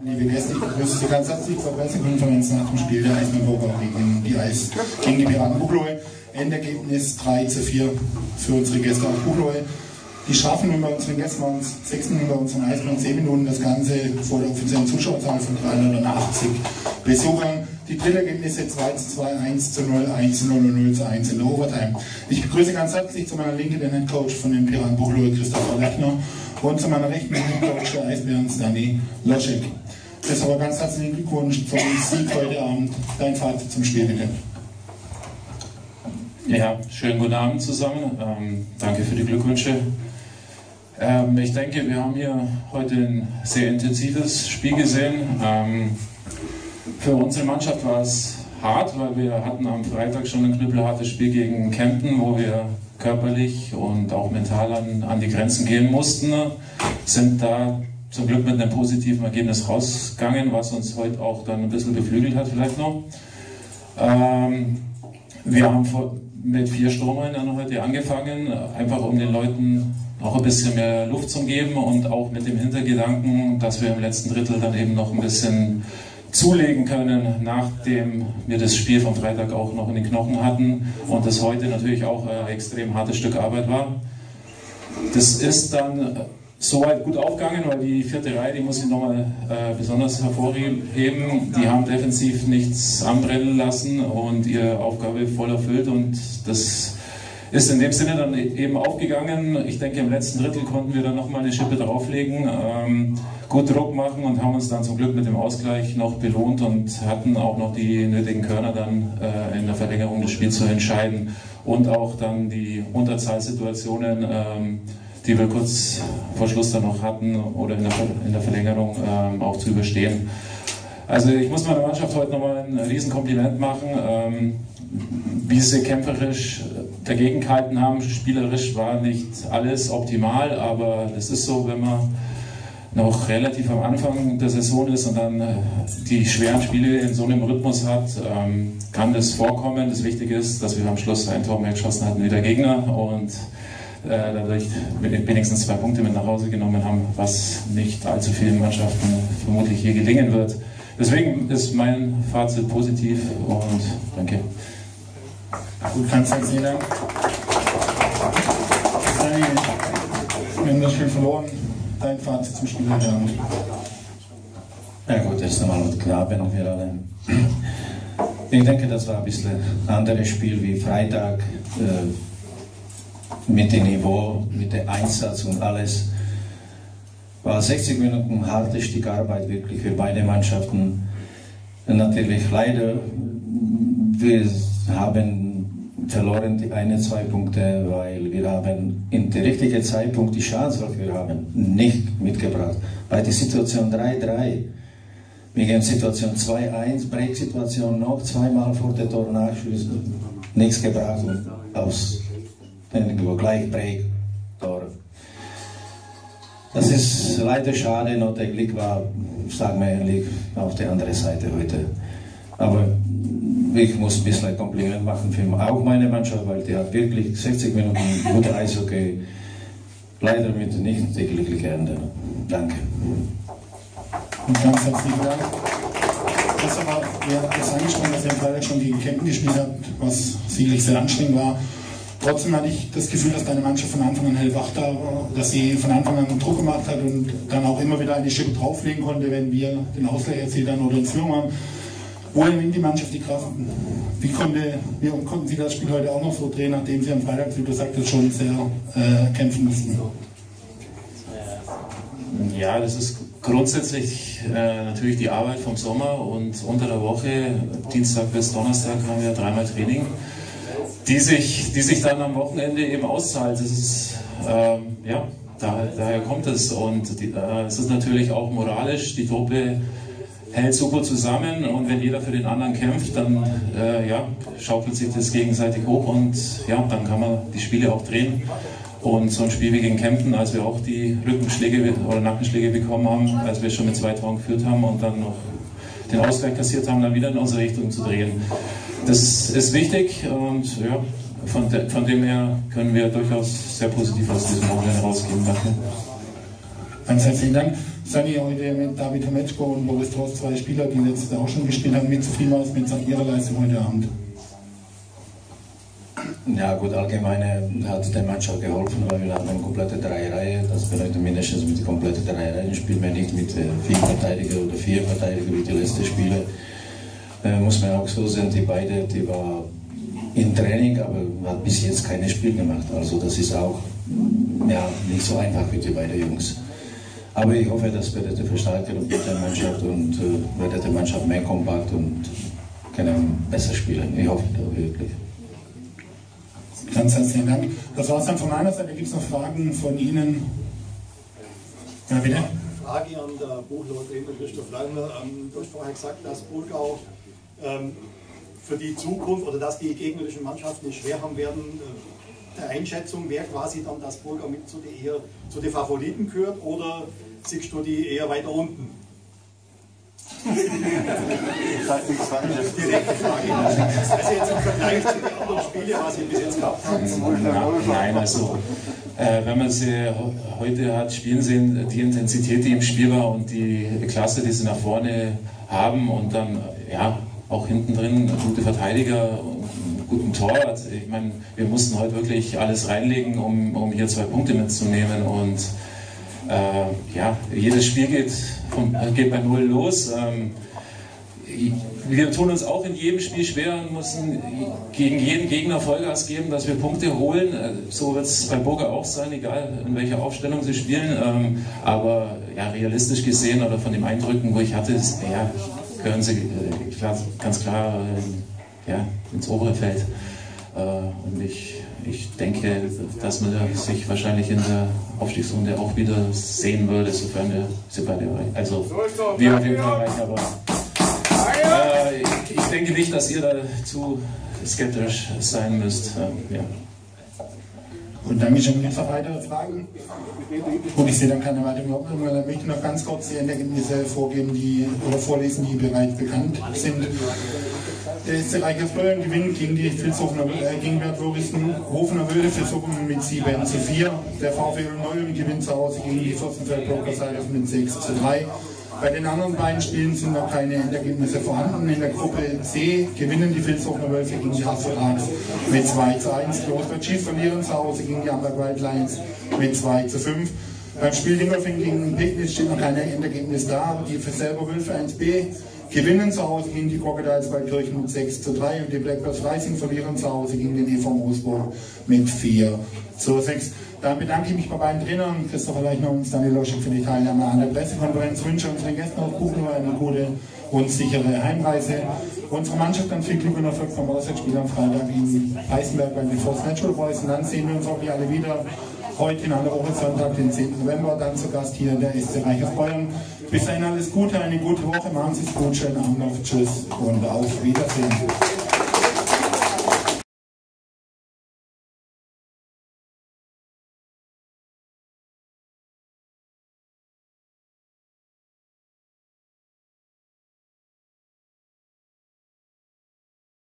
Liebe Gäste, ich begrüße Sie ganz herzlich zur Pressekonferenz nach dem Spiel der Eisbären Bogau gegen die Piraten Buchloe. Endergebnis 3:4 für unsere Gäste aus Buchloe. Die Strafen bei unseren Gästen waren 6 Minuten, bei unseren Eisbären 10 Minuten, das Ganze vor der offiziellen Zuschauerzahl von 380 Besuchern. Die Drittergebnisse 2:2, 1:0, 1:0 und 0:1 in der Overtime. Ich begrüße ganz herzlich zu meiner Linken den Headcoach von den Piraten Buchloe, Christopher Lechner, und zu meiner Rechten den Headcoach der Eisbären, Danny Loschek. Das ist aber ganz herzlichen Glückwunsch zum Sieg heute Abend. Dein Fazit zum Spiel, bitte. Ja, schönen guten Abend zusammen. Danke für die Glückwünsche. Ich denke, wir haben hier heute ein sehr intensives Spiel gesehen. Für unsere Mannschaft war es hart, weil wir hatten am Freitag schon ein knüppelhartes Spiel gegen Kempten, wo wir körperlich und auch mental an die Grenzen gehen mussten. Sind da zum Glück mit einem positiven Ergebnis rausgegangen, was uns heute auch dann ein bisschen beflügelt hat vielleicht noch. Wir haben mit 4 Sturmern heute angefangen, einfach um den Leuten auch ein bisschen mehr Luft zu geben und auch mit dem Hintergedanken, dass wir im letzten Drittel dann eben noch ein bisschen zulegen können, nachdem wir das Spiel vom Freitag auch noch in den Knochen hatten und das heute natürlich auch ein extrem hartes Stück Arbeit war. Das ist dann soweit gut aufgegangen, weil die 4. Reihe, die muss ich nochmal besonders hervorheben, die haben defensiv nichts anbrennen lassen und ihre Aufgabe voll erfüllt und das ist in dem Sinne dann eben aufgegangen. Ich denke, im letzten Drittel konnten wir dann nochmal eine Schippe drauflegen, gut Druck machen und haben uns dann zum Glück mit dem Ausgleich noch belohnt und hatten auch noch die nötigen Körner dann in der Verlängerung des Spiels zu entscheiden und auch dann die Unterzahlsituationen, die wir kurz vor Schluss dann noch hatten oder in der Verlängerung auch zu überstehen. Also ich muss meiner Mannschaft heute nochmal ein Riesenkompliment machen, wie sie kämpferisch dagegen gehalten haben. Spielerisch war nicht alles optimal, aber es ist so, wenn man noch relativ am Anfang der Saison ist und dann die schweren Spiele in so einem Rhythmus hat, kann das vorkommen. Das Wichtige ist, dass wir am Schluss ein Tor mehr geschossen hatten wie der Gegner und dadurch wenigstens 2 Punkte mit nach Hause genommen haben, was nicht allzu vielen Mannschaften vermutlich hier gelingen wird. Deswegen ist mein Fazit positiv und danke. Gut, ganz herzlichen Dank. Wir haben das Spiel verloren. Dein Fazit zum Spiel heute Abend. Ja gut, erst einmal und klar bin wir alle. Ich denke, das war ein bisschen ein anderes Spiel wie Freitag. Mit dem Niveau, mit dem Einsatz und alles. War 60 Minuten harte Stück Arbeit wirklich für beide Mannschaften. Und natürlich leider, wir haben verloren die 1-2 Punkte, weil wir haben in der richtigen Zeitpunkt die Chance, die wir haben, nicht mitgebracht. Bei der Situation 3-3, wegen der Situation 2-1, Break-Situation noch zweimal vor der Tor nachschießen, nichts gebracht und aus gleich Break, Tor. Das ist leider schade, noch der Glück war, sagen wir ehrlich, auf der anderen Seite heute. Aber ich muss ein bisschen ein Kompliment machen für auch meine Mannschaft, weil die hat wirklich 60 Minuten gute Eishockey, leider mit nicht der glücklichen Ende. Danke. Und ganz herzlichen Dank. Ihr habt das angesprochen, dass ihr am Freitag schon gegen Kempten gespielt habt, was sicherlich sehr anstrengend war. Trotzdem hatte ich das Gefühl, dass deine Mannschaft von Anfang an hellwach da war, dass sie von Anfang an Druck gemacht hat und dann auch immer wieder eine Schippe drauflegen konnte, wenn wir den Ausgleich erzielt haben oder in Führung waren. Woher nimmt die Mannschaft die Kraft? Wie konnten sie das Spiel heute auch noch so drehen, nachdem sie am Freitag, wie du sagtest, schon sehr kämpfen mussten? Ja, das ist grundsätzlich natürlich die Arbeit vom Sommer und unter der Woche, Dienstag bis Donnerstag, haben wir 3-mal Training, die sich dann am Wochenende eben auszahlt. Das ist, ja, daher kommt es und es ist natürlich auch moralisch, die Truppe hält super zusammen und wenn jeder für den anderen kämpft, dann ja, schaukelt sich das gegenseitig hoch und ja, dann kann man die Spiele auch drehen. Und so ein Spiel wie gegen Kempten, als wir auch die Rückenschläge oder Nackenschläge bekommen haben, als wir schon mit 2 Toren geführt haben und dann noch den Ausgleich kassiert haben, dann wieder in unsere Richtung zu drehen. Das ist wichtig und ja, von dem her können wir durchaus sehr positiv aus diesem Wochenende rausgehen. Danke. Ganz herzlichen Dank. Sani, heute mit David Hometschko und Boris Trost, zwei Spieler, die letztes Jahr auch schon gespielt haben, mit viel aus mit ihrer Leistung heute Abend. Ja gut, allgemein hat der Mannschaft geholfen, weil wir haben eine komplette Dreierreihe. Das bedeutet mindestens mit der kompletten Dreierreihe spielen wir nicht mit 4 Verteidiger oder 4 Verteidiger wie die letzten Spiele. Muss man auch so sehen, die war im Training, aber hat bis jetzt kein Spiel gemacht. Also das ist auch ja, nicht so einfach für die beiden Jungs. Aber ich hoffe, das wird verstärken mit der Mannschaft und wird die Mannschaft mehr kompakt und können besser spielen. Ich hoffe da wirklich. Ganz herzlichen Dank. Das war es dann von meiner Seite. Gibt es noch Fragen von Ihnen? Ja, bitte. Frage an der Buchlohe-Trainer Christoph Langner. Du hast vorher gesagt, dass Burgau für die Zukunft oder dass die gegnerischen Mannschaften es schwer haben werden. Der Einschätzung wäre quasi dann, dass Burgau mit zu den Favoriten gehört, oder siehst du die eher weiter unten? Direkte Frage. Also jetzt im Vergleich zu den anderen Spielen, was ihr bis jetzt gehabt habt. Nein, also wenn man sie heute hat spielen sehen, die Intensität, die im Spiel war und die Klasse, die sie nach vorne haben und dann ja auch hinten drin gute Verteidiger, guten Torwart. Ich meine, wir mussten heute wirklich alles reinlegen, um hier 2 Punkte mitzunehmen und ja, jedes Spiel geht bei 0 los. Wir tun uns auch in jedem Spiel schwer und müssen gegen jeden Gegner Vollgas geben, dass wir Punkte holen. So wird es bei Burger auch sein, egal in welcher Aufstellung sie spielen. Aber ja, realistisch gesehen oder von den Eindrücken, wo ich hatte, ja, gehören sie ganz klar ja, ins obere Feld. Und ich denke, dass man sich wahrscheinlich in der Aufstiegsrunde auch wieder sehen würde, sofern wir beide erreichen. Also wir auf jeden Fall erreichen, aber ich denke nicht, dass ihr da zu skeptisch sein müsst. Ja. Und Dankeschön. Gibt es noch weitere Fragen? Gut, ich sehe dann keine weiteren Wortmeldungen. Dann möchte ich noch ganz kurz die Endergebnisse vorlesen, die bereits bekannt sind. Der SC Reichersbeuern gewinnt gegen die gegen Hofener Wöde für Suppen mit 7:4. Der VfL Neuem gewinnt zu Hause gegen die Fürstenfeld-Blocker Seiders mit 6:3. Bei den anderen beiden Spielen sind noch keine Endergebnisse vorhanden. In der Gruppe C gewinnen die Vilshofer Wölfe gegen die Hassvertrags mit 2:1. Großbad Schiff verlieren zu Hause gegen die Amberg White Lions mit 2:5. Beim Spiel Dingolfing gegen Pegnitz steht noch kein Endergebnis da. Die selber Wölfe 1b gewinnen zu Hause gegen die Crocodiles Waldkirchen mit 6:3 und die Blackbirds Freising verlieren zu Hause gegen den EV Moosburg mit 4:6. Dann bedanke ich mich bei beiden Trainern, Christopher Leichner und Daniel Loschek, für die Teilnahme an der Pressekonferenz. Wünsche unseren Gästen aus Buchloe eine gute und sichere Heimreise. Unsere Mannschaft dann viel Glück und Erfolg vom Auswärtsspiel am Freitag in Eisenberg bei den Force Natural Boys. Und dann sehen wir uns auch hier alle wieder heute in einer Woche, Sonntag, den 10. November, dann zu Gast hier der SC Reichersbeuern. Bis dahin alles Gute, eine gute Woche, machen Sie es gut, schönen Abend noch, tschüss und auf Wiedersehen.